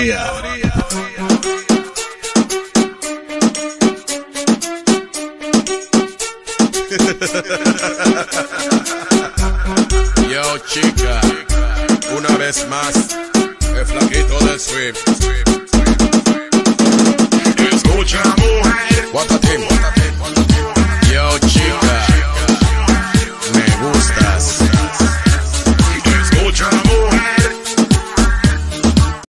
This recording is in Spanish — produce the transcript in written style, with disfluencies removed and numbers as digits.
teoría. Yo, chica, una vez más, el flaquito del swing. Escucha, mujer, guatatimbo.